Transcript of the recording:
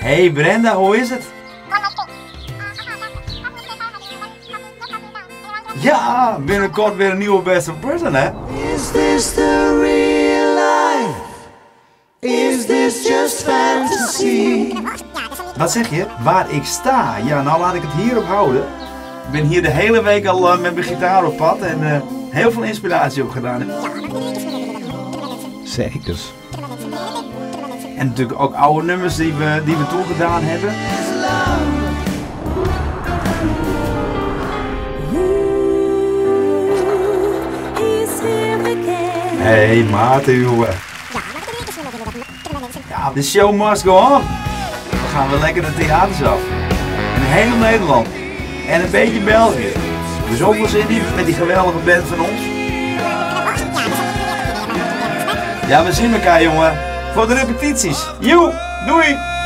Hey Brenda, hoe is het? Ja, binnenkort weer een nieuwe Best of Prison, hè? Is this the real life? Is this just fantasy? Wat zeg je? Waar ik sta? Ja, nou laat ik het hierop houden. Ik ben hier de hele week al met mijn gitaar op pad en heel veel inspiratie opgedaan. Zekers. En natuurlijk ook oude nummers die we toen gedaan hebben. Hey Maarten, jongen. Ja, de show must go on. Dan gaan we lekker de theaters af. In heel Nederland. En een beetje België. Dus ook wel zin in met die geweldige band van ons. Ja, we zien elkaar, jongen. Voor de repetities. Joe, doei!